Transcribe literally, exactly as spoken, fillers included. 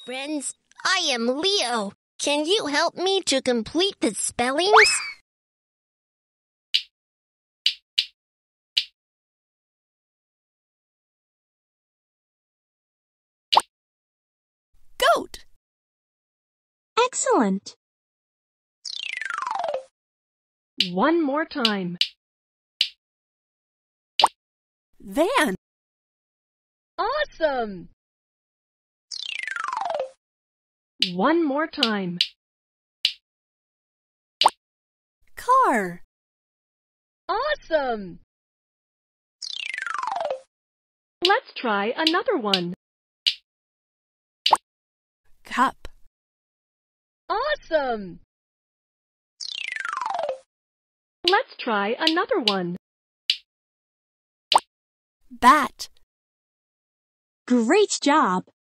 friends. I am Leo. Can you help me to complete the spellings? Goat. Excellent. One more time. Van. Awesome! One more time. Car. Awesome! Let's try another one. Cup. Awesome! Let's try another one. Bat. Great job!